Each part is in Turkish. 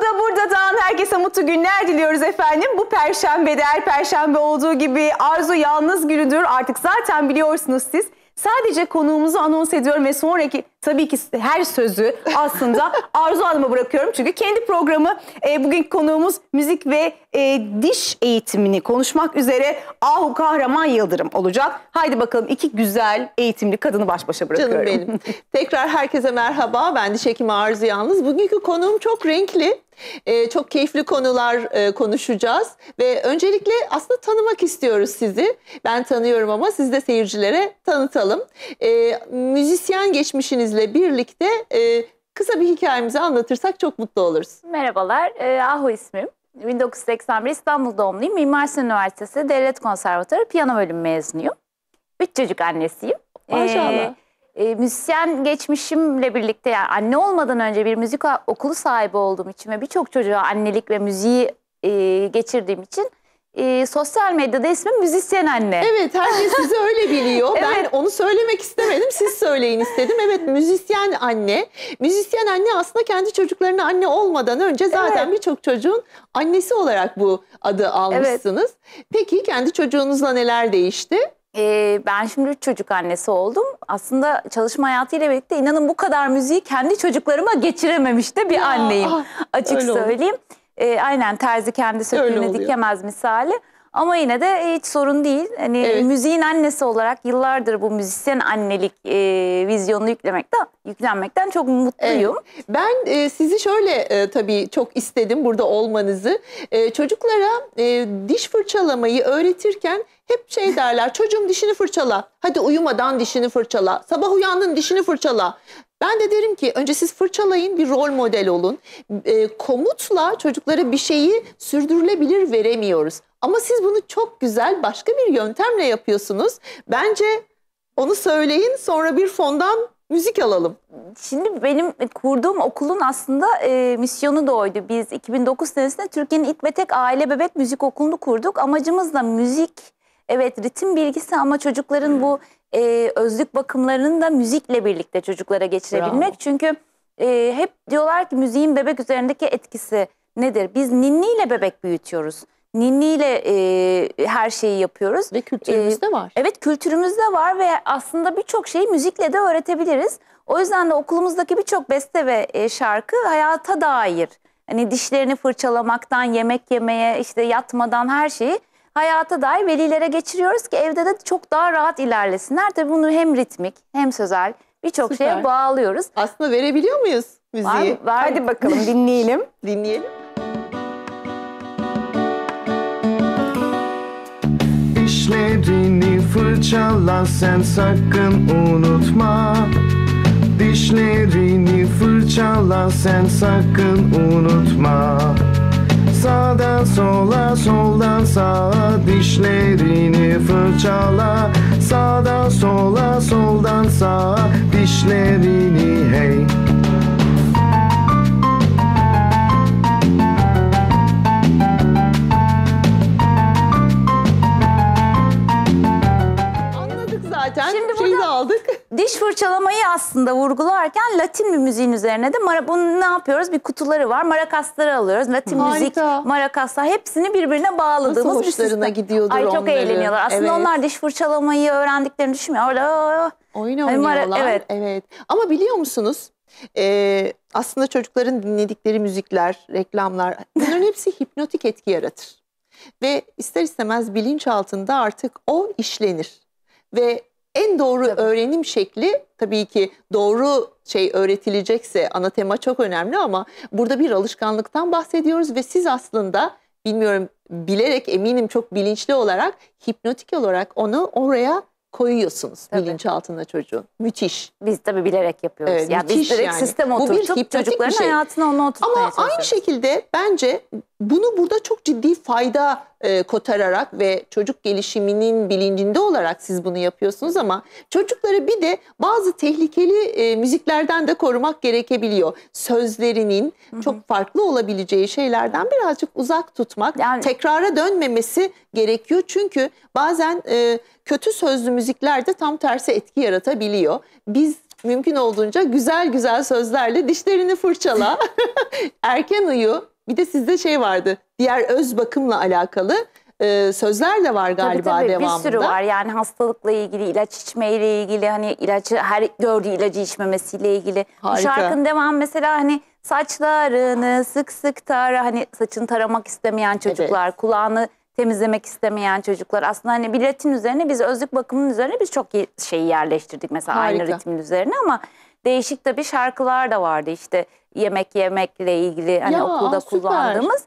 Buradan herkese mutlu günler diliyoruz efendim. Bu perşembede, her perşembe olduğu gibi Arzu yalnız günüdür. Artık zaten biliyorsunuz siz. Sadece konuğumuzu anons ediyorum ve sonraki tabii ki her sözü aslında Arzu Hanım'a bırakıyorum. Çünkü kendi programı, bugünkü konuğumuz müzik ve diş eğitimini konuşmak üzere Ahu Kahraman Yıldırım olacak. Haydi bakalım, iki güzel eğitimli kadını baş başa bırakıyorum. Canım benim. Tekrar herkese merhaba. Ben diş hekimi Arzu Yalnız. Bugünkü konuğum çok renkli. Çok keyifli konular konuşacağız ve öncelikle aslında tanımak istiyoruz sizi. Ben tanıyorum ama siz de seyircilere tanıtalım. Müzisyen geçmişinizle birlikte kısa bir hikayemizi anlatırsak çok mutlu oluruz. Merhabalar, Ahu ismim. 1981 İstanbul doğumluyum. Mimar Sinan Üniversitesi Devlet Konservatuarı piyano bölümü mezunuyum. 3 çocuk annesiyim. Maşallah. Müzisyen geçmişimle birlikte, yani anne olmadan önce bir müzik okulu sahibi olduğum için ve birçok çocuğa annelik ve müziği geçirdiğim için sosyal medyada ismim müzisyen anne. Evet, herkes sizi öyle biliyor. Evet. Ben onu söylemek istemedim, siz söyleyin istedim. Evet, müzisyen anne. Müzisyen anne aslında kendi çocuklarına anne olmadan önce zaten Evet. birçok çocuğun annesi olarak bu adı almışsınız. Evet. Peki kendi çocuğunuzla neler değişti? Ben şimdi 3 çocuk annesi oldum. Aslında çalışma hayatıyla birlikte inanın bu kadar müziği kendi çocuklarıma geçirememiş de bir anneyim. Açık söyleyeyim. Aynen, terzi kendi söküğünü dikemez misali. Ama yine de hiç sorun değil. Hani evet, müziğin annesi olarak yıllardır bu müzisyen annelik vizyonunu yüklenmekten çok mutluyum. Evet. Ben sizi şöyle tabii çok istedim burada olmanızı. Çocuklara diş fırçalamayı öğretirken hep şey derler, çocuğum dişini fırçala. Hadi uyumadan dişini fırçala. Sabah uyandın dişini fırçala. Ben de derim ki önce siz fırçalayın, bir rol model olun. Komutla çocuklara bir şeyi sürdürülebilir veremiyoruz. Ama siz bunu çok güzel başka bir yöntemle yapıyorsunuz. Bence onu söyleyin, sonra bir fondan müzik alalım. Şimdi benim kurduğum okulun aslında misyonu da oydu. Biz 2009 senesinde Türkiye'nin ilk ve tek aile bebek müzik okulunu kurduk. Amacımız da müzik, evet, ritim bilgisi ama çocukların bu özlük bakımlarını da müzikle birlikte çocuklara geçirebilmek. Bravo. Çünkü hep diyorlar ki müziğin bebek üzerindeki etkisi nedir? Biz ninniyle bebek büyütüyoruz. Ninniyle her şeyi yapıyoruz. Ve kültürümüzde var. Evet, kültürümüzde var ve aslında birçok şeyi müzikle de öğretebiliriz. O yüzden de okulumuzdaki birçok beste ve şarkı hayata dair. Hani dişlerini fırçalamaktan, yemek yemeye, işte yatmadan her şeyi hayata dair velilere geçiriyoruz ki evde de çok daha rahat ilerlesinler. Tabii bunu hem ritmik hem sözel birçok şeye bağlıyoruz. Aslında verebiliyor muyuz müziği? Var. Hadi bakalım dinleyelim. Dinleyelim. Dişlerini fırçala, sen sakın unutma. Dişlerini fırçala, sen sakın unutma. Sağdan sola, soldan sağa dişlerini fırçala. Sağdan sola, soldan sağa dişlerini hey. Anladık zaten. Şimdi şeyi de aldık. Diş fırçalamayı aslında vurgularken Latin bir müziğin üzerine de bunu ne yapıyoruz? Bir kutuları var. Marakasları alıyoruz. Latin müzik, marakaslar, hepsini birbirine bağladığımız nasıl bir sistem. hoşlarına gidiyordur onların. Çok eğleniyorlar. Aslında onlar diş fırçalamayı öğrendiklerini düşünmüyor. Oyun oynuyorlar. Evet. Evet. Ama biliyor musunuz? Aslında çocukların dinledikleri müzikler, reklamlar, bunların hepsi hipnotik etki yaratır. Ve ister istemez bilinçaltında artık o işlenir. Ve en doğru öğrenim şekli, tabii ki doğru şey öğretilecekse, ana tema çok önemli ama burada bir alışkanlıktan bahsediyoruz ve siz aslında, bilmiyorum, bilerek, eminim çok bilinçli olarak, hipnotik olarak onu oraya koyuyorsunuz bilinçaltına çocuğun. Müthiş. Biz tabii bilerek yapıyoruz. Evet, yani biz direkt sistem oturtup çocukların hayatına onu oturtmaya çalışıyoruz. Ama aynı şekilde bence bunu burada çok ciddi fayda kotararak ve çocuk gelişiminin bilincinde olarak siz bunu yapıyorsunuz ama çocukları bir de bazı tehlikeli müziklerden de korumak gerekebiliyor. Sözlerinin çok farklı olabileceği şeylerden birazcık uzak tutmak, yani tekrara dönmemesi gerekiyor. Çünkü bazen kötü sözlü müzikler de tam tersi etki yaratabiliyor. Biz mümkün olduğunca güzel güzel sözlerle dişlerini fırçala, erken uyu, Bir de sizde şey vardı, diğer öz bakımla alakalı sözler de var galiba tabii, devamında. bir sürü var yani hastalıkla ilgili, ilaç içmeyle ilgili, hani ilacı her gördüğü ilacı içmemesiyle ilgili. Harika. Bu şarkının devamı mesela hani saçlarını sık sık tara, hani saçını taramak istemeyen çocuklar, Evet. kulağını temizlemek istemeyen çocuklar. Aslında hani bir ritim üzerine, biz özlük bakımının üzerine biz çok şeyi yerleştirdik mesela, Harika. aynı ritmin üzerine, ama değişik tabii şarkılar da vardı işte, yemek yemekle ilgili hani Ya, okulda süper. kullandığımız.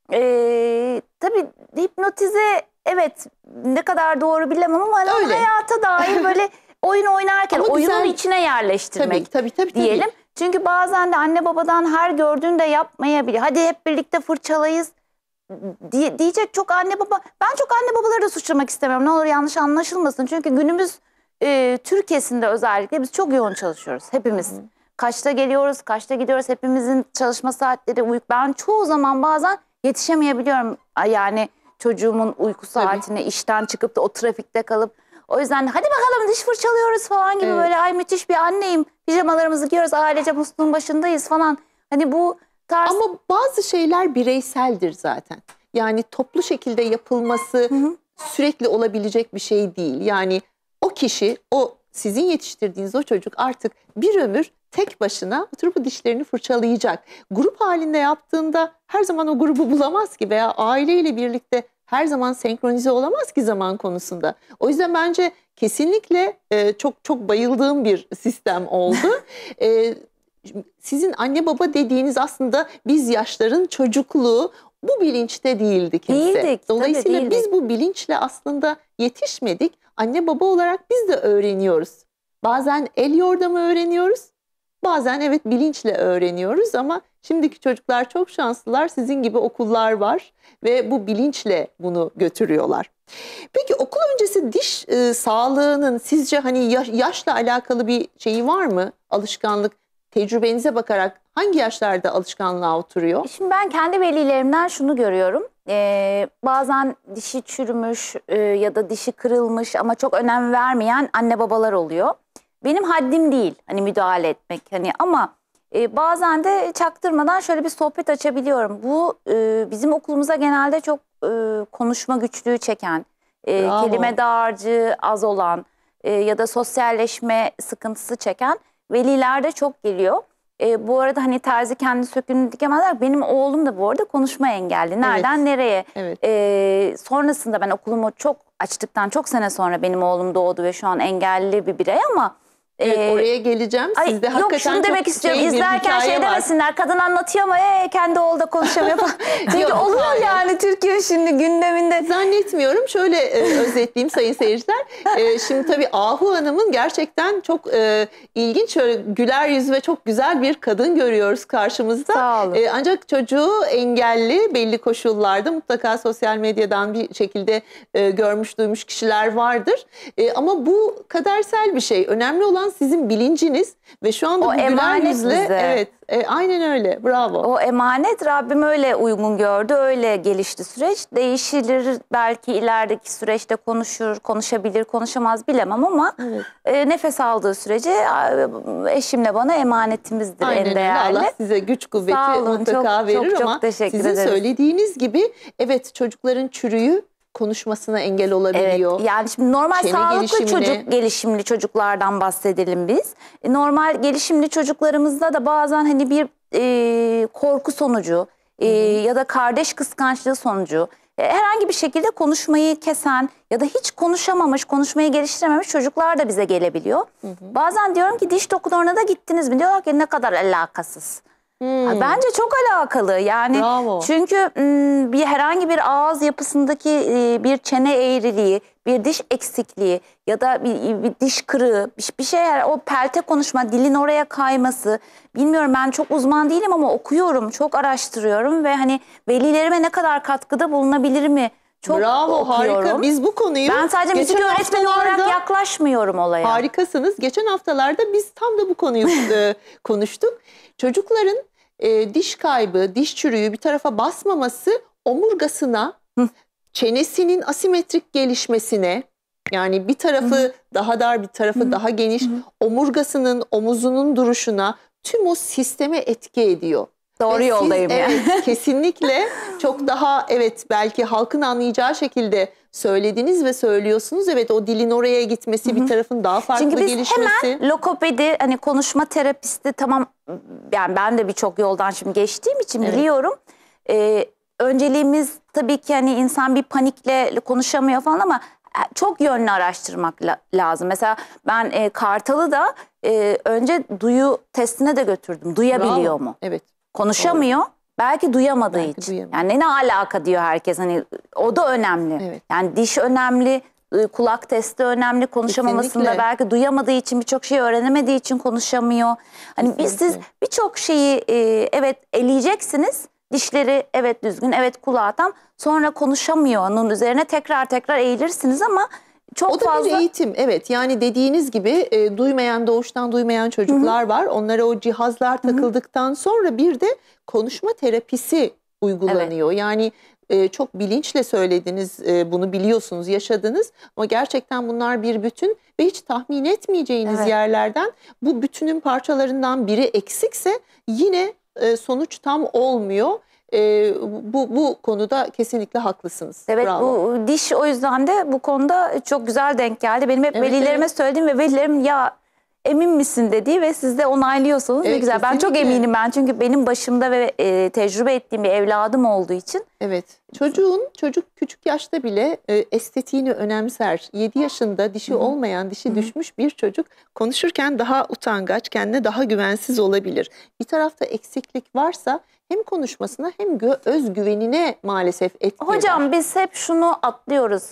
Tabii hipnotize, evet, ne kadar doğru bilemem ama hani Öyle. hayata dair böyle oyun oynarken Ama oyunun güzel. içine yerleştirmek Tabii. diyelim. Çünkü bazen de anne babadan her gördüğünde yapmayabilir. Hadi hep birlikte fırçalayız diyecek çok anne baba. Ben çok anne babaları da suçlamak istemiyorum. Ne olur yanlış anlaşılmasın. Çünkü günümüz Türkiye'sinde özellikle biz çok yoğun çalışıyoruz hepimiz. Kaçta geliyoruz, kaçta gidiyoruz, hepimizin çalışma saatleri, ben çoğu zaman bazen yetişemeyebiliyorum. Yani çocuğumun uyku saatine, işten çıkıp da o trafikte kalıp, o yüzden hadi bakalım diş fırçalıyoruz falan gibi, Evet. böyle ay müthiş bir anneyim, pijamalarımızı giyiyoruz, ailece musluğun başındayız falan. Hani bu tarz... Ama bazı şeyler bireyseldir zaten. Yani toplu şekilde yapılması sürekli olabilecek bir şey değil. Yani o kişi, o sizin yetiştirdiğiniz o çocuk artık bir ömür tek başına oturup bu dişlerini fırçalayacak. Grup halinde yaptığında her zaman o grubu bulamaz ki, veya aileyle birlikte her zaman senkronize olamaz ki zaman konusunda. O yüzden bence kesinlikle çok çok bayıldığım bir sistem oldu. Sizin anne baba dediğiniz aslında biz yaşların çocukluğu, bu bilinçte değildi kimse. Değildik, Dolayısıyla tabii biz değildik. bu bilinçle aslında yetişmedik. Anne baba olarak biz de öğreniyoruz. Bazen el yordamı öğreniyoruz. Bazen evet bilinçle öğreniyoruz, ama şimdiki çocuklar çok şanslılar. Sizin gibi okullar var ve bu bilinçle bunu götürüyorlar. Peki okul öncesi diş sağlığının sizce hani yaşla alakalı bir şeyi var mı? Alışkanlık, tecrübenize bakarak hangi yaşlarda alışkanlığa oturuyor? Şimdi ben kendi velilerimden şunu görüyorum. Bazen dişi çürümüş ya da dişi kırılmış ama çok önem vermeyen anne babalar oluyor. Benim haddim değil hani müdahale etmek, hani, ama bazen de çaktırmadan şöyle bir sohbet açabiliyorum. Bu bizim okulumuza genelde çok konuşma güçlüğü çeken, Bravo. kelime dağarcığı az olan ya da sosyalleşme sıkıntısı çeken veliler de çok geliyor. Bu arada hani terzi kendi söküğünü dikemezler. Benim oğlum da bu arada konuşma engelli. Nereden Evet. nereye? Evet. Sonrasında ben okulumu çok açtıktan çok sene sonra benim oğlum doğdu ve şu an engelli bir birey, ama Evet, oraya geleceğim. Sizde yok, hakikaten şunu demek çok istiyorum. bir İzlerken hikaye şey var. demesinler, kadın anlatıyor ama kendi oğlu da konuşamıyor falan. Çünkü Yok, oluyor hayır. yani Türkiye şimdi gündeminde. Zannetmiyorum. Şöyle özetleyeyim sayın seyirciler. Şimdi tabii Ahu Hanım'ın gerçekten çok ilginç, şöyle güler yüz ve çok güzel bir kadın görüyoruz karşımızda. Sağ olun. Ancak çocuğu engelli, belli koşullarda, mutlaka sosyal medyadan bir şekilde görmüş duymuş kişiler vardır. Ama bu kadersel bir şey. Önemli olan sizin bilinciniz ve şu anda O bu güler emanet yüzle, bize. evet, aynen öyle. Bravo. O emanet Rabbim öyle uygun gördü, öyle gelişti süreç. Değişilir belki ilerideki süreçte, konuşabilir, konuşamaz bilemem, ama Evet. nefes aldığı sürece eşimle bana emanetimizdir Aynen en öyle. değerli. Allah size güç kuvveti Sağ olun, mutlaka çok, verir, çok ama teşekkür sizin ederiz. söylediğiniz gibi evet, çocukların çürüyü konuşmasına engel olabiliyor. Evet, yani şimdi normal Çene sağlıklı gelişimine. gelişimli çocuklardan bahsedelim biz. Normal gelişimli çocuklarımızda da bazen hani bir korku sonucu ya da kardeş kıskançlığı sonucu herhangi bir şekilde konuşmayı kesen ya da hiç konuşamamış, konuşmayı geliştirememiş çocuklar da bize gelebiliyor. Bazen diyorum ki diş doktoruna da gittiniz mi? Diyorlar ki ne kadar alakasız. Bence çok alakalı yani. Bravo. Çünkü bir herhangi bir ağız yapısındaki bir çene eğriliği, bir diş eksikliği ya da bir diş kırığı, bir şey, o pelte konuşma, dilin oraya kayması, bilmiyorum, ben çok uzman değilim ama okuyorum, çok araştırıyorum ve hani velilerime ne kadar katkıda bulunabilir mi? Çok Bravo, okuyorum. harika. Biz bu konuyu Ben sadece müzik geçen öğretmeni olarak haftalarda- yaklaşmıyorum olaya. Harikasınız. Geçen haftalarda biz tam da bu konuyu konuştuk. Çocukların diş kaybı, diş çürüğü bir tarafa basmaması omurgasına, çenesinin asimetrik gelişmesine, yani bir tarafı daha dar, bir tarafı daha geniş, omurgasının, omuzunun duruşuna, tüm o sisteme etki ediyor. Doğru Ve siz, yoldayım yani. evet, kesinlikle çok daha belki halkın anlayacağı şekilde söylediniz ve söylüyorsunuz. Evet, o dilin oraya gitmesi, bir tarafın daha farklı Çünkü biz gelişmesi. hemen lokopedi, hani konuşma terapisti, tamam, yani ben de birçok yoldan şimdi geçtiğim için biliyorum. Önceliğimiz tabii ki hani insan bir panikle konuşamıyor falan ama çok yönlü araştırmak lazım. Mesela ben Kartal'ı da önce duyu testine de götürdüm. Duyabiliyor mu? Evet. Konuşamıyor. Belki duyamadığı Belki için. duyamıyor. Yani ne alaka diyor herkes. Hani o da önemli. Evet. Yani diş önemli, kulak testi önemli. Konuşamamasında Kesinlikle. belki duyamadığı için, birçok şeyi öğrenemediği için konuşamıyor. Hani siz Kesinlikle. birçok şeyi evet eleyeceksiniz. Dişleri evet düzgün, evet kulağı tam. Sonra konuşamıyor. Onun üzerine tekrar eğilirsiniz ama çok O da fazla... bir eğitim. Evet, yani dediğiniz gibi doğuştan duymayan çocuklar var. Onlara o cihazlar takıldıktan sonra bir de konuşma terapisi uygulanıyor. Yani çok bilinçle söylediniz, bunu biliyorsunuz, yaşadınız. Ama gerçekten bunlar bir bütün ve hiç tahmin etmeyeceğiniz yerlerden bu bütünün parçalarından biri eksikse yine sonuç tam olmuyor. Bu konuda kesinlikle haklısınız. Evet, Bravo. bu diş o yüzden de bu konuda çok güzel denk geldi. Benim hep velilerime söylediğim ve velilerim ya emin misin dediği ve siz de onaylıyorsunuz. Ne güzel. Ben çok kesinlikle. eminim çünkü benim başımda ve tecrübe ettiğim bir evladım olduğu için. Evet. Çocuk küçük yaşta bile estetiğini önemser. 7 yaşında dişi olmayan, dişi düşmüş bir çocuk konuşurken daha utangaç, kendine daha güvensiz olabilir. Bir tarafta eksiklik varsa hem konuşmasına hem özgüvenine maalesef etki eder. Hocam biz hep şunu atlıyoruz.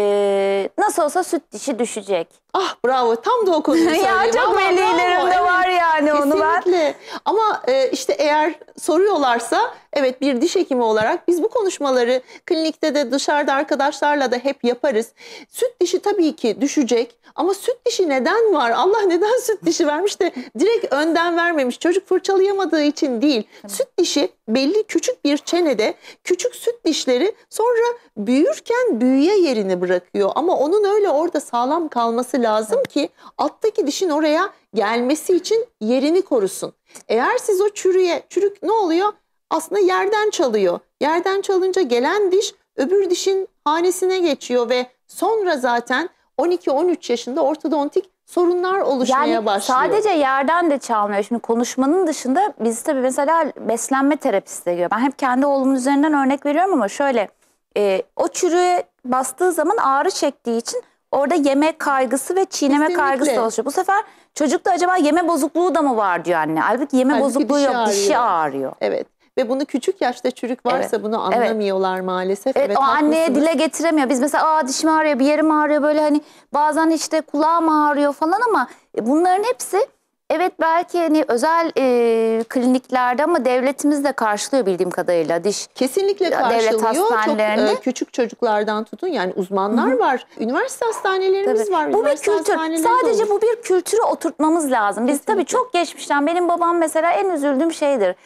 Nasıl olsa süt dişi düşecek. Ah bravo, tam da o konuyu söyleyeyim. Ya çok Ama velilerimde bravo, var yani onu ben. Kesinlikle. Ama işte eğer soruyorlarsa evet, bir diş hekimi olarak biz bu konuşmaları klinikte de dışarıda arkadaşlarla da hep yaparız. Süt dişi tabii ki düşecek ama süt dişi neden var? Allah neden süt dişi vermiş de direkt önden vermemiş? Çocuk fırçalayamadığı için değil. Süt dişi belli küçük bir çenede, küçük süt dişleri sonra büyürken büyüye yerini bırakıyor. Ama onun öyle orada sağlam kalması lazım ki alttaki dişin oraya gelmesi için yerini korusun. Eğer siz o çürük ne oluyor? Aslında yerden çalıyor. Yerden çalınca gelen diş öbür dişin hanesine geçiyor ve sonra zaten 12-13 yaşında ortodontik sorunlar oluşmaya başlıyor. Sadece yerden de çalmıyor. Şimdi konuşmanın dışında biz tabii mesela beslenme terapisti de görüyor. Ben hep kendi oğlumun üzerinden örnek veriyorum ama şöyle o çürüğe bastığı zaman ağrı çektiği için orada yeme kaygısı ve çiğneme kaygısı oluşuyor. Bu sefer çocukta acaba yeme bozukluğu da mı var diyor anne. Halbuki yeme bozukluğu yok, dişi ağrıyor. Evet. Ve bunu küçük yaşta çürük varsa bunu anlamıyorlar maalesef. Evet, o anneye dile getiremiyor. Biz mesela dişim ağrıyor, bir yerim ağrıyor, böyle hani bazen işte kulağım ağrıyor falan ama bunların hepsi evet belki hani özel kliniklerde ama devletimiz de karşılıyor bildiğim kadarıyla diş. Kesinlikle devlet karşılıyor. hastanelerinde. Çok küçük çocuklardan tutun, yani uzmanlar var. Üniversite hastanelerimiz var. Bu bir kültür. Sadece bu bir kültürü oturtmamız lazım. Biz tabii çok geçmişten, benim babam mesela en üzüldüğüm şeydir.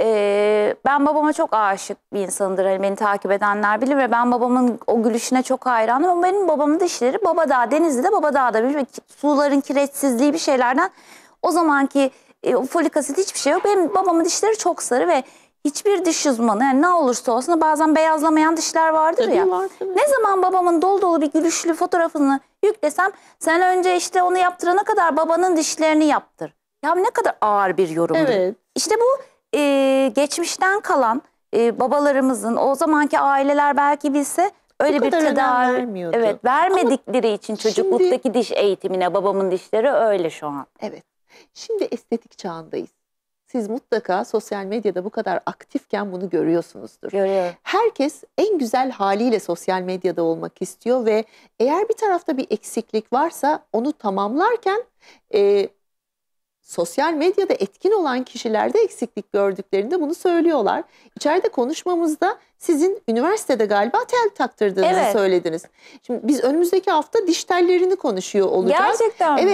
Ben babama çok aşık bir insanımdır. Hani beni takip edenler bilir ve ben babamın o gülüşüne çok hayranım. Ama benim babamın dişleri Babadağ, Denizli'de Babadağ'da bir suların kireçsizliği bir şeylerden, o zamanki folik asit hiçbir şey yok. Benim babamın dişleri çok sarı ve hiçbir diş uzmanı, yani ne olursa olsun, bazen beyazlamayan dişler vardır ya. Ne zaman babamın dolu dolu bir gülüşlü fotoğrafını yüklesem, sen önce işte onu yaptırana kadar babanın dişlerini yaptır. Ya ne kadar ağır bir yorumdur. Evet. İşte bu geçmişten kalan babalarımızın, o zamanki aileler belki bilse öyle bir tedavi vermedikleri için çocukluktaki diş eğitimine babamın dişleri öyle şu an. Evet. Şimdi estetik çağındayız. Siz mutlaka sosyal medyada bu kadar aktifken bunu görüyorsunuzdur. Görüyorum. Herkes en güzel haliyle sosyal medyada olmak istiyor ve eğer bir tarafta bir eksiklik varsa onu tamamlarken sosyal medyada etkin olan kişiler de eksiklik gördüklerinde bunu söylüyorlar. İçeride konuşmamızda sizin üniversitede galiba tel taktırdığınızı söylediniz. Şimdi biz önümüzdeki hafta diş tellerini konuşuyor olacağız. Gerçekten mi? Evet.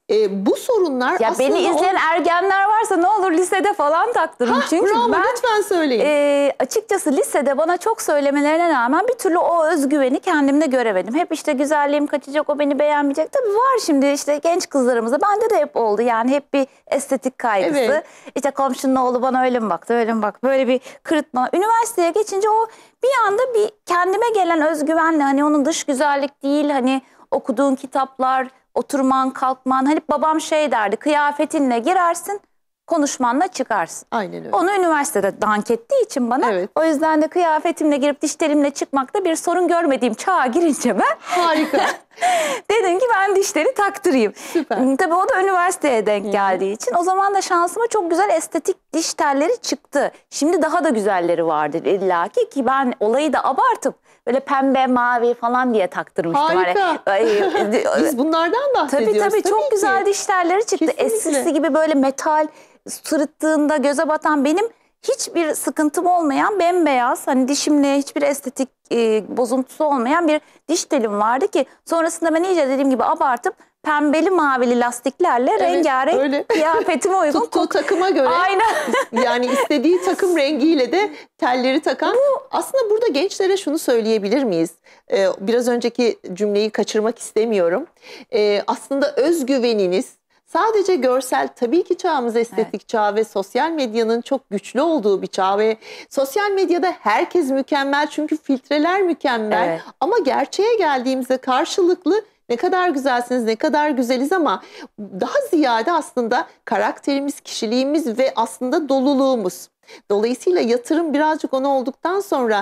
bu sorunlar Ya aslında beni izleyen ergenler varsa ne olur lisede falan taktırın. Çünkü bravo, ben lütfen söyleyin. açıkçası lisede bana çok söylemelerine rağmen bir türlü o özgüveni kendimde göremedim. Hep işte güzelliğim kaçacak, o beni beğenmeyecek. Tabii var şimdi işte genç kızlarımızda, bende de hep oldu. Yani hep bir estetik kaygısı. Evet. İşte komşunun oğlu bana öyle mi baktı, öyle mi baktı. Böyle bir kırıtma. Üniversiteye geçince o bir anda bir kendime gelen özgüvenle, hani onun dış güzellik değil, hani okuduğun kitaplar, oturman, kalkman. Hani babam şey derdi, kıyafetinle girersin, konuşmanla çıkarsın. Aynen öyle. Onu üniversitede dank ettiği için bana, Evet. o yüzden de kıyafetimle girip dişlerimle çıkmakta bir sorun görmediğim çağa girince ben Harika. dedim ki ben dişleri taktırayım. Süper. Tabii o da üniversiteye denk geldiği için o zaman da şansıma çok güzel estetik diş telleri çıktı. Şimdi daha da güzelleri vardır illaki ki ben olayı da abartıp böyle pembe, mavi falan diye taktırmıştım. Harika. Hani, Biz bunlardan bahsediyoruz. tabii çok ki. güzel diş telleri çıktı. Kesinlikle. Eskisi gibi böyle metal sırıttığında göze batan, benim hiçbir sıkıntım olmayan bembeyaz, hani dişimle hiçbir estetik bozuntusu olmayan bir diş telim vardı ki sonrasında ben iyice dediğim gibi abartıp pembeli mavili lastiklerle rengarenk öyle. kıyafetime uygun. Tuttuğu takıma göre Aynen. yani istediği takım rengiyle de telleri takan. Aslında burada gençlere şunu söyleyebilir miyiz? Biraz önceki cümleyi kaçırmak istemiyorum. Aslında özgüveniniz sadece görsel, tabii ki çağımız estetik çağ ve sosyal medyanın çok güçlü olduğu bir çağ ve sosyal medyada herkes mükemmel çünkü filtreler mükemmel. Evet. Ama gerçeğe geldiğimizde karşılıklı ne kadar güzelsiniz, ne kadar güzeliz ama daha ziyade aslında karakterimiz, kişiliğimiz ve aslında doluluğumuz. Dolayısıyla yatırım birazcık ona olduktan sonra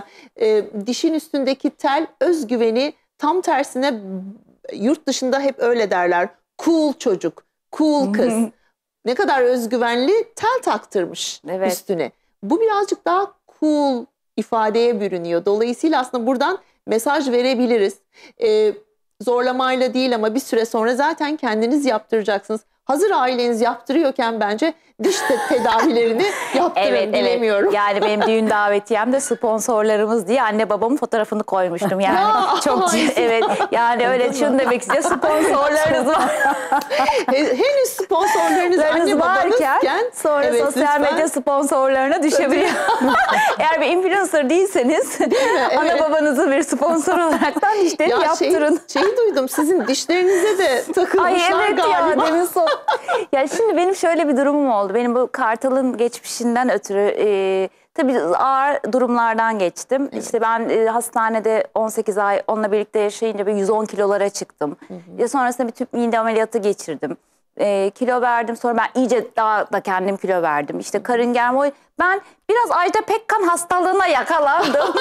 dişin üstündeki tel özgüveni tam tersine, yurt dışında hep öyle derler. Cool çocuk, cool kız. Ne kadar özgüvenli, tel taktırmış Evet. üstüne. Bu birazcık daha cool ifadeye bürünüyor. Dolayısıyla aslında buradan mesaj verebiliriz. Zorlamayla değil ama bir süre sonra zaten kendiniz yaptıracaksınız. Hazır aileniz yaptırıyorken bence diş tedavilerini yaptırın, bilemiyorum. Yani benim düğün davetiyemde sponsorlarımız diye anne babamın fotoğrafını koymuştum. Yani Ya, çok evet, yani öyle şunu demek istiyor, sponsorlarınız var. Henüz sponsorlarınız anne babanızken sonra evet, sosyal lütfen. medya sponsorlarına düşebiliyor. Eğer bir influencer değilseniz ana Evet. babanızı bir sponsor olaraktan dişleri yaptırın. Şeyi duydum, sizin dişlerinize de takılmışlar Ay evet galiba. ya, demin ya şimdi benim şöyle bir durumum oldu. Benim bu Kartal'ın geçmişinden ötürü tabii ağır durumlardan geçtim. Evet. İşte ben hastanede 18 ay onunla birlikte yaşayınca bir 110 kilolara çıktım. Sonrasında bir tüp mide ameliyatı geçirdim. Kilo verdim, sonra ben iyice daha da kendim kilo verdim. İşte karın germe, ben biraz Ajda Pekkan hastalığına yakalandım.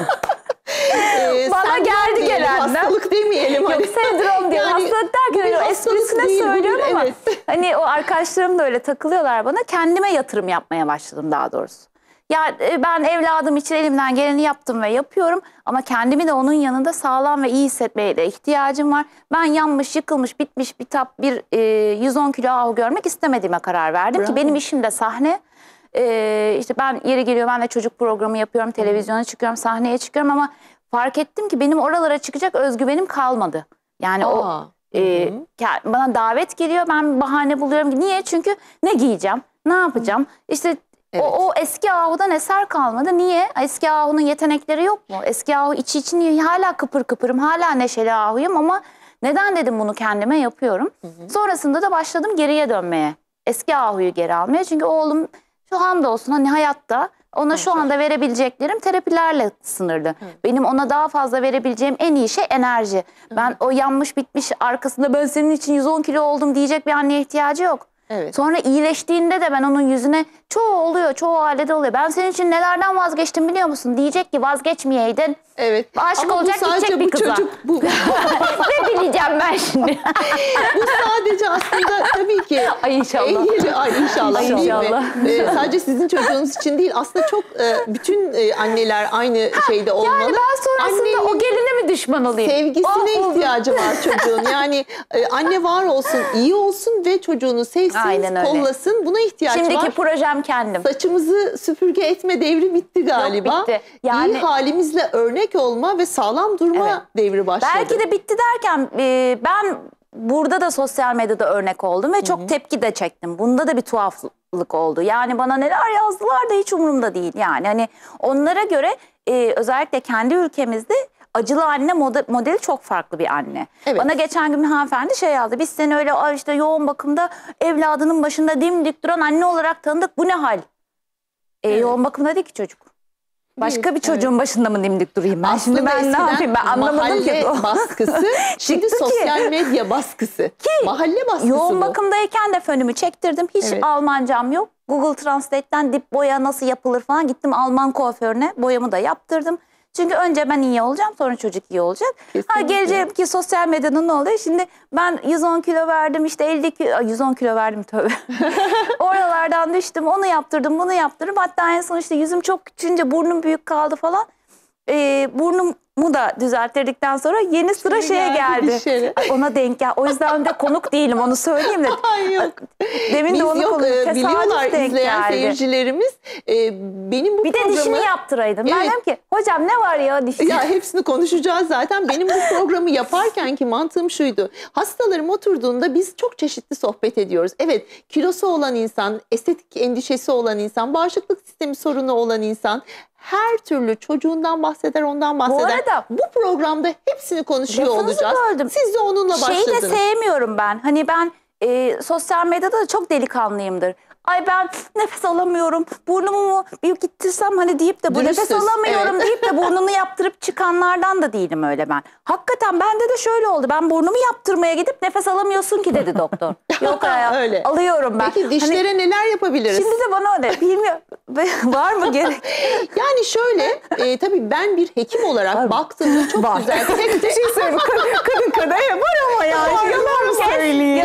Bana Sendrom geldi diyelim, gelenler. hastalık demeyelim. Yok, hani. sendrom diyor. Yani Hastalık bu bir derken öyle hastalık esprisine değil, bu bir- söylüyorum ama evet. hani o arkadaşlarım da öyle takılıyorlar bana. Kendime yatırım yapmaya başladım daha doğrusu. Ya ben evladım için elimden geleni yaptım ve yapıyorum ama kendimi de onun yanında sağlam ve iyi hissetmeye de ihtiyacım var. Ben yanmış, yıkılmış, bitmiş bir 110 kilo ahu görmek istemediğime karar verdim. Bravo. Ki benim işim de sahne. İşte ben yeri geliyor, ben de çocuk programı yapıyorum, televizyona çıkıyorum, sahneye çıkıyorum ama fark ettim ki benim oralara çıkacak özgüvenim kalmadı. Yani bana davet geliyor, ben bahane buluyorum. Niye? Çünkü ne giyeceğim, ne yapacağım? İşte Evet. o eski Ahu'dan eser kalmadı. Niye? Eski Ahu'nun yetenekleri yok mu? Eski Ahu içi niye? Hala kıpır kıpırım, hala neşeli Ahu'yum ama neden dedim bunu kendime yapıyorum. Sonrasında da başladım geriye dönmeye. Eski Ahu'yu geri almaya. Çünkü oğlum şu hamdolsun hani hayatta, ona şu anda verebileceklerim terapilerle sınırlı. Benim ona daha fazla verebileceğim en iyi şey enerji. Ben o yanmış bitmiş arkasında ben senin için 110 kilo oldum diyecek bir anneye ihtiyacı yok. Evet. Sonra iyileştiğinde de ben onun yüzüne çoğu oluyor, çoğu ailede oluyor. Ben senin için nelerden vazgeçtim biliyor musun? Diyecek ki vazgeçmeyeydin. Evet. Aşık Ama olacak, bu sadece gidecek bu bir kıza. çocuk, bu Ne bileceğim ben şimdi? bu sadece aslında tabii ki Ay inşallah. İnşallah. Ay değil mi? inşallah. Sadece sizin çocuğunuz için değil, aslında çok bütün anneler aynı şeyde olmalı. Yani ben sonrasında o geline mi düşman olayım? Sevgisine Oh, ihtiyacı var çocuğun. Yani anne var olsun, iyi olsun ve çocuğunu sevsin, Aynen öyle. kollasın. Buna ihtiyaç Şimdiki var. projem kendim. Saçımızı süpürge etme devri bitti galiba. bitti. Yani- İyi halimizle örnek olma ve sağlam durma devri başladı. Belki de bitti derken ben burada da sosyal medyada örnek oldum ve çok tepki de çektim. Bunda da bir tuhaflık oldu. Yani bana neler yazdılar da hiç umurumda değil. Yani hani onlara göre özellikle kendi ülkemizde acılı anne modeli çok farklı bir anne. Evet. Bana geçen gün bir hanımefendi şey yazdı. Biz seni öyle işte yoğun bakımda evladının başında dimdik duran anne olarak tanıdık. Bu ne hal? Yoğun bakımda değil ki çocuk. Başka bir çocuğun başında mı dimdik durayım ben? Aslında Şimdi ben ne yapayım? Ben anlamadım ki. mahalle baskısı, şimdi Çıktı ki. sosyal medya baskısı. Mahalle baskısı Yoğun bu. bakımdayken de fönümü çektirdim. Hiç Evet. Almancam yok. Google Translate'ten dip boya nasıl yapılır falan gittim Alman kuaförüne. Boyamı da yaptırdım. Çünkü önce ben iyi olacağım, sonra çocuk iyi olacak. Kesinlikle. Geleceğim ki sosyal medyanın ne oluyor? Şimdi ben 110 kilo verdim, işte 50 kilo, 110 kilo verdim tövbe. Oralardan düştüm, onu yaptırdım, bunu yaptırdım. Hatta en son işte yüzüm çok küçülünce burnum büyük kaldı falan. Burnumu da düzelttirdikten sonra yeni sıra şeye geldi. dişleri. Ay, ona denk gel. O yüzden de konuk değilim, onu söyleyeyim de. Ay yok. Demin Biz de onu yok, konuştuk. biliyorlar Tesadüf denk izleyen geldi. seyircilerimiz. Benim bu Bir de programı... dişini yaptıraydım. Ben Evet. dedim ki hocam ne var ya dişte? Ya hepsini konuşacağız zaten. Benim bu programı yaparkenki mantığım şuydu. Hastalarım oturduğunda biz çok çeşitli sohbet ediyoruz. Evet, kilosu olan insan, estetik endişesi olan insan, bağışıklık sistemi sorunu olan insan, her türlü çocuğundan bahseder, ondan bahseder. arada- bu programda hepsini konuşuyor Lafınızı olacağız. böldüm. Siz de onunla Şeyi de başladınız. sevmiyorum ben. Hani ben sosyal medyada da çok delikanlıyımdır. Ay ben nefes alamıyorum. Burnumu mu bir gittirsem hani deyip de bu nefes Dürüstsüz, alamıyorum evet. deyip de burnunu yaptırıp çıkanlardan da değilim öyle ben. Hakikaten bende de şöyle oldu. Ben burnumu yaptırmaya gidip nefes alamıyorsun ki dedi doktor. Yok ya Öyle. alıyorum ben. Peki dişlere Hani neler yapabiliriz? şimdi de bana öyle bilmiyorum. Var mı gerek? Yani şöyle, tabii ben bir hekim olarak baktığımda çok Var. güzel tek Bir tek şey söyleyeyim. Kadın kadar var ama yani. Yalan mı söyleyeyim?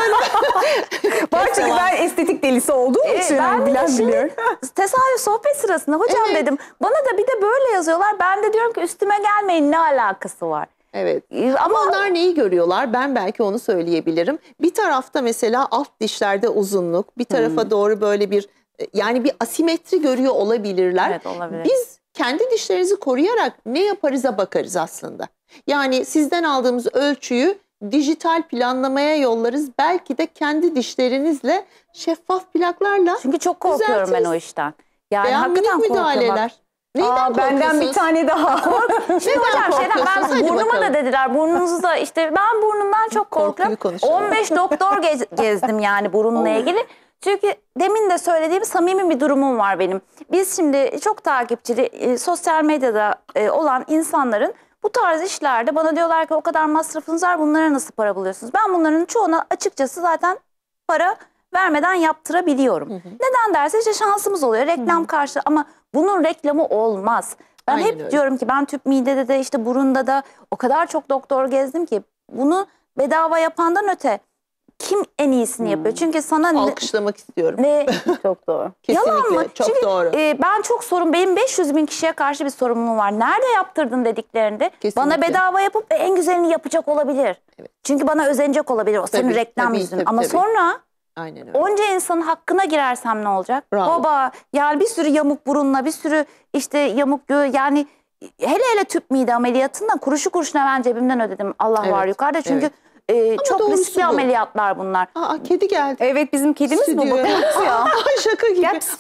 Var çünkü ben estetik delisi olduğum için Ben de bilen şimdi biliyor. tesadüf sohbet sırasında hocam Evet. dedim bana da bir de böyle yazıyorlar. Ben de diyorum ki üstüme gelmeyin ne alakası var? Evet. Ama Ama onlar neyi görüyorlar? Ben belki onu söyleyebilirim. Bir tarafta mesela alt dişlerde uzunluk, bir tarafa doğru böyle bir yani bir asimetri görüyor olabilirler. Evet, olabilir. Biz kendi dişlerinizi koruyarak ne yaparıza bakarız aslında. Yani sizden aldığımız ölçüyü dijital planlamaya yollarız. Belki de kendi dişlerinizle şeffaf plaklarla çünkü çok korkuyorum ben düzeltiriz. o işten. Yani veya minik hakikaten korkuyorum. müdahaleler. Neyden Benden bir korkuyorsunuz? tane daha. Şimdi hocam ben korkuyorsunuz? Hadi burnuma bakalım. da dediler burnunuzu da işte ben burnumdan çok korkuyorum. konuşalım. 15 doktor gezdim yani burunla ilgili. Çünkü demin de söylediğim samimi bir durumum var benim. Biz şimdi çok takipçili sosyal medyada olan insanların bu tarz işlerde bana diyorlar ki o kadar masrafınız var bunlara nasıl para buluyorsunuz? Ben bunların çoğuna açıkçası zaten para vermeden yaptırabiliyorum. Neden derse işte şansımız oluyor reklam karşı ama bunun reklamı olmaz. Ben Aynen hep öyle. diyorum ki ben tüp midede de işte burunda da o kadar çok doktor gezdim ki bunu bedava yapandan öte kim en iyisini yapıyor? Çünkü sana Alkışlamak istiyorum. ne Çok doğru. Kesinlikle. yalan mı? Çok Çünkü doğru. ben çok benim 500 bin kişiye karşı bir sorumluluğum var. Nerede yaptırdın dediklerinde Kesinlikle. bana bedava yapıp en güzelini yapacak olabilir. Evet. Çünkü bana özenecek olabilir o senin Tabii, reklam tabii, yüzün. tabii, Ama tabii. sonra Aynen öyle. onca insanın hakkına girersem ne olacak? Bravo. Baba yani bir sürü yamuk burunla bir sürü işte yamuk yani hele tüp mide ameliyatından kuruşu kuruşuna ben cebimden ödedim. Allah Evet, var yukarıda çünkü çok doğrusu riskli bu. ameliyatlar bunlar. Aa, kedi geldi. Evet bizim kedimiz bu. Stüdyoya. Bakın nasıl ya. Şaka gibi. Gel.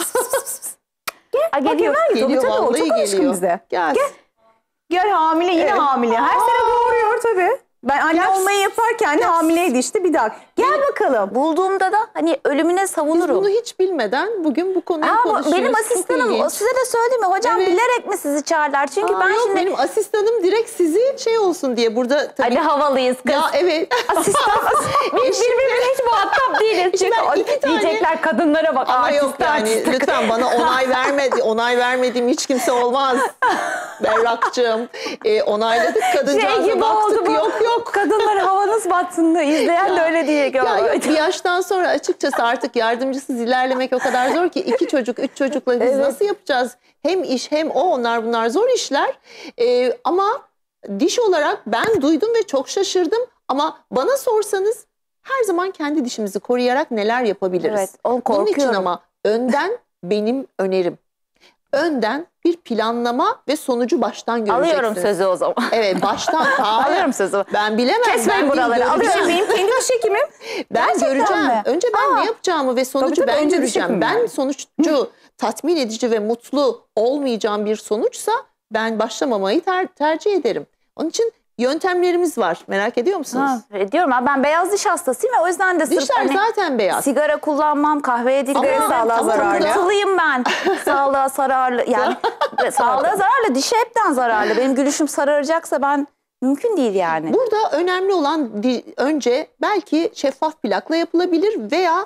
Aa, geliyor. Geliyor Tabii, o vallahi çok alışkın geliyor. bize. Gel. Gel hamile yine Evet. hamile. Her sene doğuruyor tabii. Ben anne olmayı yaparken de hamileydi işte bir daha. Gel bakalım. Bulduğumda da hani ölümüne Biz savunurum. bunu hiç bilmeden bugün bu konuyu konuşuyoruz. Benim Çok asistanım ilginç. size de söyledim mi hocam Evet. bilerek mi sizi çağırdılar? Çünkü Aa, ben yok, şimdi benim asistanım direkt sizi şey olsun diye burada tabii. hadi havalıyız kız. Ya evet. Asistan. Biz birbirimize hiç muhatap değiliz. İşte Çünkü ben iki tane- diyecekler kadınlara bak. Ama artist, yok yani artist. lütfen bana onay vermediğim hiç kimse olmaz. Berrak'cığım onayladık kadıncağıza Şey gibi oldu baktık bu. yok. Kadınlar havanız batsın da izleyen de öyle diye. Ya yok, bir yaştan sonra açıkçası artık yardımcısız ilerlemek o kadar zor ki 2 çocuk 3 çocukla biz nasıl yapacağız? Hem iş hem onlar bunlar zor işler. Ama diş olarak ben duydum ve çok şaşırdım. Ama bana sorsanız her zaman kendi dişimizi koruyarak neler yapabiliriz? Evet, o Bunun için korkuyorum. ama önden benim önerim. önden bir planlama ve sonucu baştan göreceksiniz. Alıyorum sözü o zaman. Evet, baştan. Alıyorum sözü. Ben bilemem. Kesmeyin Ben buraları. göreceğim. Alıyorum. Benim kendi diş hekimim. Ben Gerçekten göreceğim. mi? Önce ben ne yapacağımı ve sonucu tabii, ben önce göreceğim. düşün Ben yani. sonucu tatmin edici ve mutlu olmayacağım bir sonuçsa ben başlamamayı tercih ederim. Onun için yöntemlerimiz var. Merak ediyor musunuz? Diyorum ama ben beyaz diş hastasıyım ve o yüzden de sırf Dişler hani zaten beyaz. sigara kullanmam, kahveye dikkat Ama ederim. sağlığa ama zararlı. burada- Takıntılıyım ben. Sağlığa zararlı. Yani sağlığa zararlı, dişe hepten zararlı. Benim gülüşüm sararacaksa ben mümkün değil yani. Burada önemli olan önce belki şeffaf plakla yapılabilir veya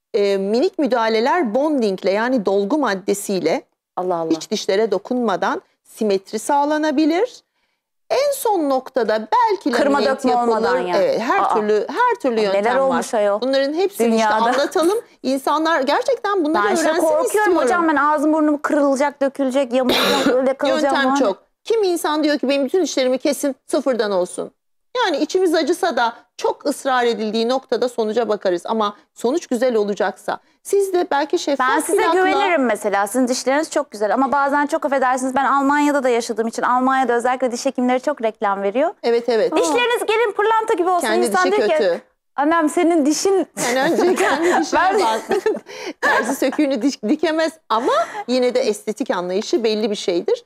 minik müdahaleler bondingle, yani dolgu maddesiyle Allah Allah. hiç dişlere dokunmadan simetri sağlanabilir. En son noktada belki Kırma laminat dökme yapılır. olmadan yani. Evet, her türlü Neler yöntem olmuş var. ayol. Bunların hepsini Dünyada. işte anlatalım. İnsanlar gerçekten bunları Ben işte öğrensin korkuyorum istiyorum. hocam, ben ağzım burnum kırılacak, dökülecek, yamulacak, öyle kalacağım. Yöntem var. çok. Kimi insan diyor ki benim bütün işlerimi kesin, sıfırdan olsun. Yani içimiz acısa da çok ısrar edildiği noktada sonuca bakarız. Ama sonuç güzel olacaksa siz de belki şeffaf Ben size plakla- güvenirim mesela. Sizin dişleriniz çok güzel ama bazen çok affedersiniz, ben Almanya'da da yaşadığım için Almanya'da özellikle diş hekimleri çok reklam veriyor. Evet evet. Dişleriniz gelin pırlanta gibi olsun. Kendi İnsan dişi diyor ki, kötü. annem senin dişin... Sen önce kendi dişine bak. Terzi söküğünü dikemez ama yine de estetik anlayışı belli bir şeydir.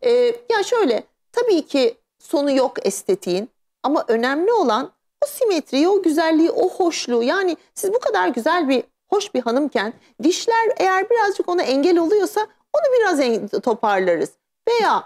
Ya şöyle, tabii ki sonu yok estetiğin ama önemli olan o simetriyi, o güzelliği, o hoşluğu. Yani siz bu kadar güzel hoş bir hanımken dişler eğer birazcık ona engel oluyorsa onu biraz toparlarız. Veya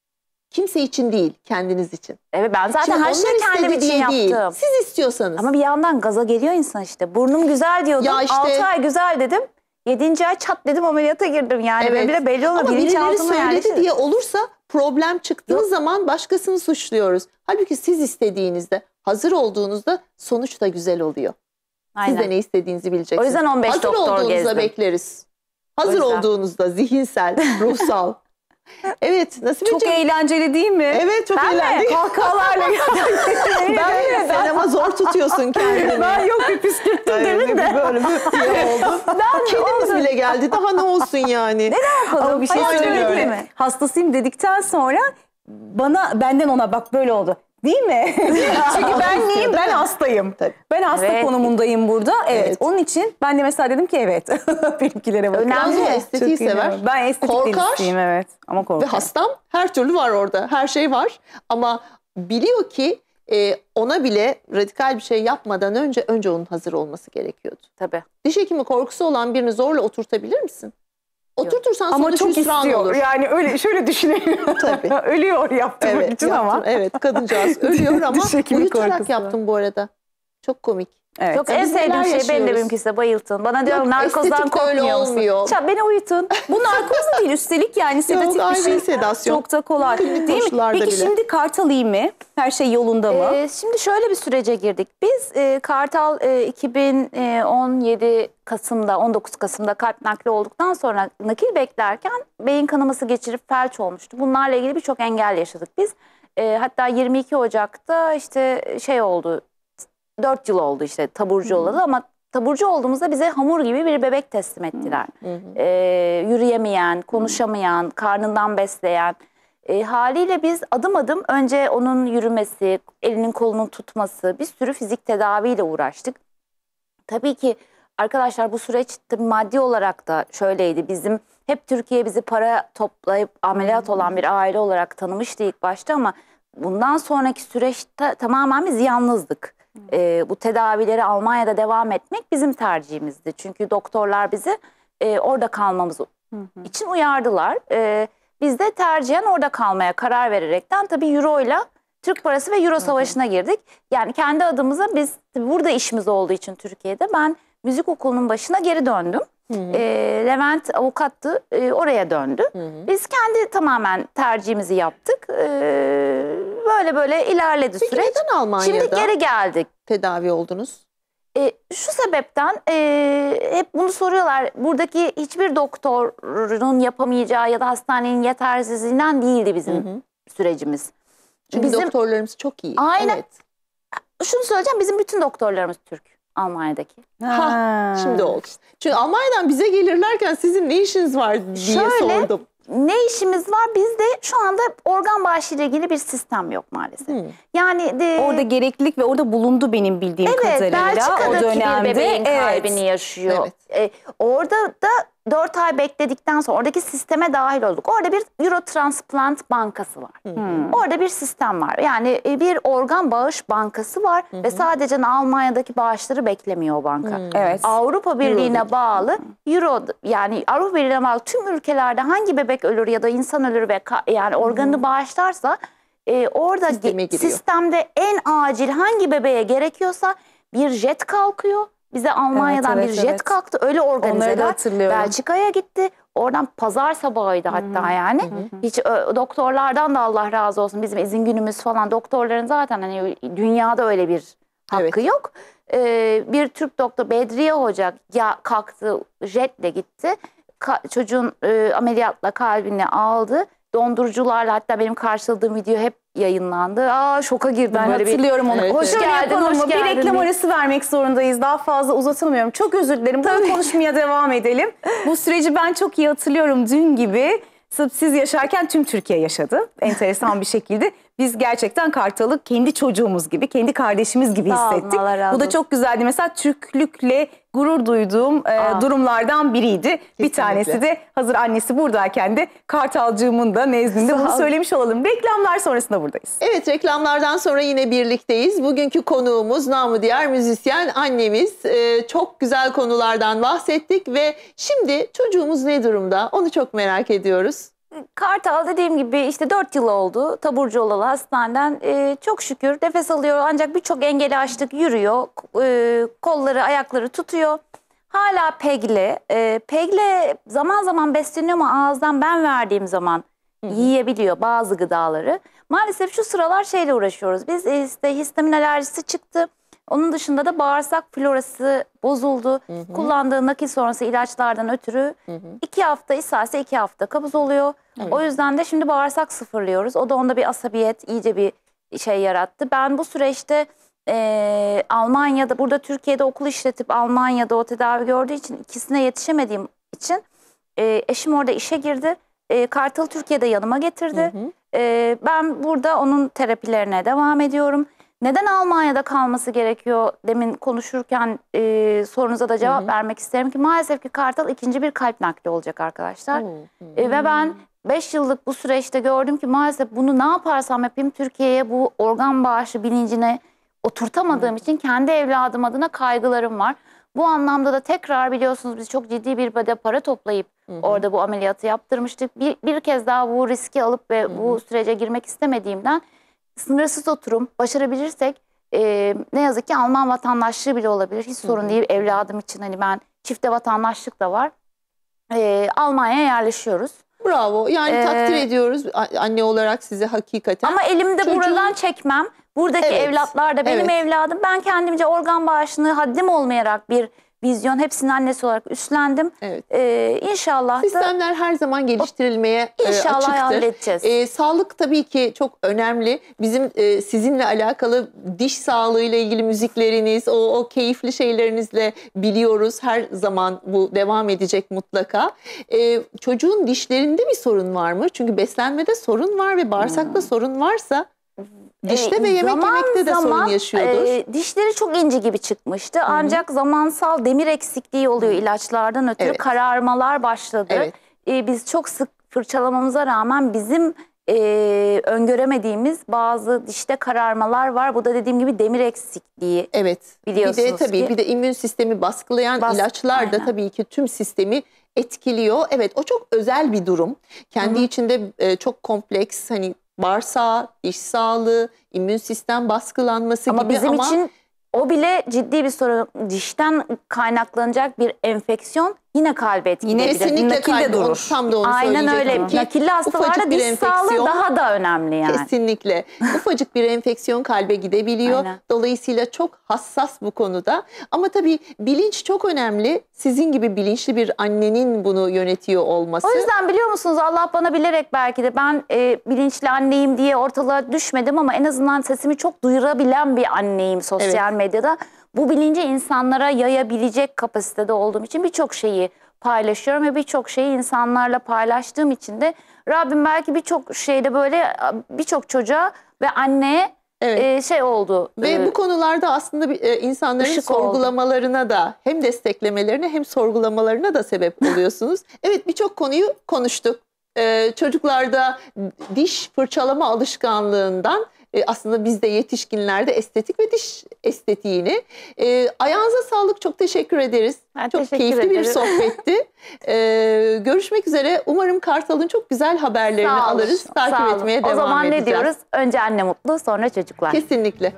kimse için değil, kendiniz için. Evet, ben zaten Şimdi her şeyi onlar kendim için istediği değil, yaptım. siz istiyorsanız. Ama bir yandan gaza geliyor insan işte. Burnum güzel diyordum. Ya işte- 6 ay güzel dedim. 7. ay çat dedim, ameliyata girdim. Yani Evet. benim bile belli olmuyor. Ama birileri Bilinçaltıma söyledi yerleşti. diye olursa problem çıktığı Yok. zaman başkasını suçluyoruz. Halbuki siz istediğinizde, hazır olduğunuzda sonuç da güzel oluyor. Siz de Aynen. ne istediğinizi bileceksiniz. O yüzden 15 hazır doktor olduğunuzda gezdim. bekleriz. Hazır O yüzden. olduğunuzda zihinsel, ruhsal. Evet, nasıl Çok eğlenceli değil mi? Evet, çok Ben de. eğlendik. Kahkahalarla Ben de. Sen ama zor tutuyorsun kendini. ben yok bir püskürttüm demin de. Böyle bir diye oldu. Kedimiz bile geldi. Daha ne olsun yani. Ama bir şey Hayat söyleyeyim öyle mi? mi? Hastasıyım dedikten sonra benden ona bak böyle oldu. Değil mi? Çünkü ben neyim? Ben hastayım. Tabii. Ben hasta Evet. konumundayım burada. Evet. Evet. Onun için ben de mesela dedim ki evet. Benimkilere bakın. Önemli. Biraz o estetiği Çok iyi. sever. Ben estetik Korkar. delisiyim, evet. Ama Ve korkuyorum. hastam her türlü var orada. Her şey var. Ama biliyor ki ona bile radikal bir şey yapmadan önce onun hazır olması gerekiyordu. Tabii. Diş hekimi korkusu olan birini zorla oturtabilir misin? Oturtursan Ama sonuç çok hüsran istiyor. olur. Yani öyle şöyle düşünelim. Tabii. Ölüyor yaptırmak Evet, için yaptım. ama. Evet, kadıncağız ölüyor ama Diş hekimi uyutarak korkusu. yaptım bu arada. Çok komik. Evet. Çok en biz neler sevdiğim şey, benim de yaşıyoruz? mümkünse bayıltın. Bana diyor Yok, narkozdan estetik de öyle korkmuyor musun? olmuyor. Beni uyutun. Bu narkoz da değil üstelik, yani sedatif bir ayrı şey. sedasyon. Çok da kolay. Klinik Değil mi? koşullarda Peki bile. şimdi Kartal iyi mi? Her şey yolunda mı? Şimdi şöyle bir sürece girdik. Biz Kartal 2017 Kasım'da, 19 Kasım'da kalp nakli olduktan sonra nakil beklerken beyin kanaması geçirip felç olmuştu. Bunlarla ilgili birçok engel yaşadık biz. Hatta 22 Ocak'ta işte şey oldu, 4 yıl oldu işte taburcu olalı ama taburcu olduğumuzda bize hamur gibi bir bebek teslim ettiler. Yürüyemeyen, konuşamayan, karnından besleyen. Haliyle biz adım adım önce onun yürümesi, elinin kolunun tutması, bir sürü fizik tedaviyle uğraştık. Tabii ki arkadaşlar bu süreç tabii maddi olarak da şöyleydi. Bizim hep Türkiye bizi para toplayıp ameliyat olan bir aile olarak tanımıştı ilk başta ama bundan sonraki süreçte tamamen biz yalnızdık. Bu tedavileri Almanya'da devam etmek bizim tercihimizdi. Çünkü doktorlar bizi orada kalmamız için uyardılar. Biz de tercihen orada kalmaya karar vererekten tabii Euro'yla Türk parası ve Euro savaşına girdik. Yani kendi adımıza biz burada işimiz olduğu için Türkiye'de ben müzik okulunun başına geri döndüm. Levent avukattı, oraya döndü. Biz kendi tamamen tercihimizi yaptık. Böyle ilerledi Peki süreç. neden Almanya'da Şimdi geri geldik. tedavi oldunuz? Şu sebepten hep bunu soruyorlar. Buradaki hiçbir doktorun yapamayacağı ya da hastanenin yetersizliğinden değildi bizim sürecimiz. Çünkü Bizim- doktorlarımız çok iyi. Aynen. Evet. Şunu söyleyeceğim, bizim bütün doktorlarımız Türk, Almanya'daki. Şimdi oldu. Çünkü Almanya'dan bize gelirlerken sizin ne işiniz var diye Şöyle, sordum. ne işimiz var? Bizde şu anda organ bağışı ile ilgili bir sistem yok maalesef. Yani Orada gereklilik ve orada bulundu benim bildiğim kadarıyla o Belçika'daki dönemde. bir bebeğin Evet. kalbini yaşıyor. Orada da 4 ay bekledikten sonra oradaki sisteme dahil olduk. Orada bir Eurotransplant Bankası var. Orada bir sistem var. Yani bir organ bağış bankası var ve sadece Almanya'daki bağışları beklemiyor o banka. Evet. Avrupa Birliği'ne bağlı yani Avrupa Birliği'ne bağlı tüm ülkelerde hangi bebek ölür ya da insan ölür ve yani organını bağışlarsa orada sistemde en acil hangi bebeğe gerekiyorsa bir jet kalkıyor. Bize Almanya'dan bir jet kalktı. Öyle organizeler. Belçika'ya gitti. Oradan pazar sabahıydı hatta yani. Hiç doktorlardan da Allah razı olsun. Bizim izin günümüz falan. Doktorların zaten hani dünyada öyle bir hakkı yok. Bir Türk doktor Bedriye Hoca kalktı, jetle gitti. Çocuğun ameliyatla kalbini aldı. Dondurucularla, hatta benim karşıladığım video hep yayınlandı. Şoka girdim. Ben hatırlıyorum onu. Hoş geldin, hoş geldin. Bir reklam arası vermek zorundayız. Daha fazla uzatamıyorum. Çok özür dilerim. Bunu konuşmaya devam edelim. Bu süreci ben çok iyi hatırlıyorum. Dün gibi siz yaşarken tüm Türkiye yaşadı. Enteresan bir şekilde. Biz gerçekten Kartal'ı kendi çocuğumuz gibi, kendi kardeşimiz gibi hissettik. Bu da çok güzeldi. Mesela Türklükle gurur duyduğum durumlardan biriydi. Kesinlikle. Bir tanesi de hazır annesi buradayken de Kartalcığımın da nezdinde bunu söylemiş olalım. Reklamlar sonrasında buradayız. Evet, reklamlardan sonra yine birlikteyiz. Bugünkü konuğumuz namı diğer müzisyen annemiz. Çok güzel konulardan bahsettik ve şimdi çocuğumuz ne durumda? Onu çok merak ediyoruz. Kartal dediğim gibi işte 4 yıl oldu taburcu olalı hastaneden. Çok şükür nefes alıyor ancak birçok engeli aştık, yürüyor. Kolları ayakları tutuyor. Hala PEG'li. PEG'li zaman zaman besleniyor ama ağızdan ben verdiğim zaman yiyebiliyor bazı gıdaları. Maalesef şu sıralar şeyle uğraşıyoruz. Biz işte histamin alerjisi çıktı. Onun dışında da bağırsak florası bozuldu. Kullandığı nakil sonrası ilaçlardan ötürü 2 hafta ishal, 2 hafta kabız oluyor. O yüzden de şimdi bağırsak sıfırlıyoruz. O da onda bir asabiyet, iyice bir şey yarattı. Ben bu süreçte Almanya'da, burada Türkiye'de okul işletip Almanya'da o tedavi gördüğü için ikisine yetişemediğim için eşim orada işe girdi. Kartal'ı Türkiye'de yanıma getirdi. Ben burada onun terapilerine devam ediyorum. Neden Almanya'da kalması gerekiyor? Demin konuşurken sorunuza da cevap vermek isterim ki maalesef ki Kartal ikinci bir kalp nakli olacak arkadaşlar. Ve ben 5 yıllık bu süreçte gördüm ki maalesef bunu ne yaparsam yapayım Türkiye'ye bu organ bağışı bilincine oturtamadığım için kendi evladım adına kaygılarım var. Bu anlamda da tekrar biliyorsunuz biz çok ciddi bir para toplayıp orada bu ameliyatı yaptırmıştık. Bir kez daha bu riski alıp ve bu sürece girmek istemediğimden sınırsız oturum başarabilirsek ne yazık ki Alman vatandaşlığı bile olabilir. Hiç sorun değil evladım için, hani ben çifte vatandaşlık da var. Almanya'ya yerleşiyoruz. Bravo, yani takdir ediyoruz anne olarak sizi hakikaten. Ama elimde buradan çekmem. Buradaki evlatlar da benim evladım. Ben kendimce organ bağışını haddim olmayarak bir vizyon, hepsinin annesi olarak üstlendim. İnşallah sistemler her zaman geliştirilmeye İnşallah açıktır. halledeceğiz. Sağlık tabii ki çok önemli. Bizim sizinle alakalı diş sağlığıyla ilgili müzikleriniz, o keyifli şeylerinizle biliyoruz. Her zaman bu devam edecek mutlaka. Çocuğun dişlerinde bir sorun var mı? Çünkü beslenmede sorun var ve bağırsakta sorun varsa dişte ve yemek yemekte de sorun yaşıyordur. Dişleri çok ince gibi çıkmıştı. Ancak zamansal demir eksikliği oluyor ilaçlardan ötürü. Kararmalar başladı. Biz çok sık fırçalamamıza rağmen bizim öngöremediğimiz bazı dişte kararmalar var. Bu da dediğim gibi demir eksikliği. Biliyorsunuz bir de tabii bir de immün sistemi baskılayan ilaçlar da tabii ki tüm sistemi etkiliyor. O çok özel bir durum. Kendi içinde çok kompleks, hani bağırsağı, diş sağlığı, immün sistem baskılanması gibi. Bizim için o bile ciddi bir sorun. Dişten kaynaklanacak bir enfeksiyon yine kalbe etkileyebilir. Kesinlikle kalbe durur. Tam da onu Aynen öyle. Nakilli hastalarda diş sağlığı daha da önemli yani. Kesinlikle. Ufacık bir enfeksiyon kalbe gidebiliyor. Dolayısıyla çok hassas bu konuda. Ama tabii bilinç çok önemli. Sizin gibi bilinçli bir annenin bunu yönetiyor olması. O yüzden biliyor musunuz, Allah bana bilerek belki de ben bilinçli anneyim diye ortalığa düşmedim ama en azından sesimi çok duyurabilen bir anneyim sosyal medyada. Bu bilinci insanlara yayabilecek kapasitede olduğum için birçok şeyi paylaşıyorum ve birçok şeyi insanlarla paylaştığım için de Rabbim belki birçok şeyde böyle birçok çocuğa ve anneye Evet. şey oldu. Ve bu konularda aslında insanların ışık oldu. sorgulamalarına da hem desteklemelerine hem sorgulamalarına da sebep oluyorsunuz. Evet, birçok konuyu konuştuk. Çocuklarda diş fırçalama alışkanlığından aslında biz de yetişkinlerde estetik ve diş estetiğini. Ayağınıza sağlık, çok teşekkür ederiz. Ben Çok teşekkür keyifli bir ederim. sohbetti. Görüşmek üzere. Umarım Kartal'ın çok güzel haberlerini Sağ olun, alırız. Takip sağ olun. etmeye devam edeceğiz. O zaman ne diyoruz? Önce anne mutlu, sonra çocuklar. Kesinlikle.